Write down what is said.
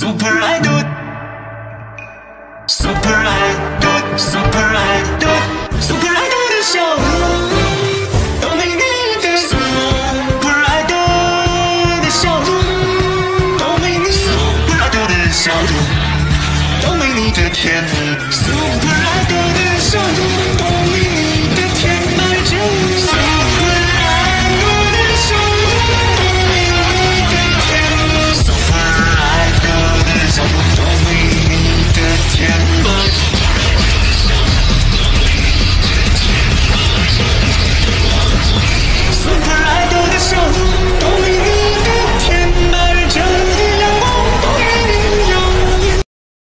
Super Idol Super Idol Super Idol Super Idol 的笑容都没你的 Super Idol 的笑容都没你 Super Idol 的笑容都没你的甜蜜 Super Idol 的笑容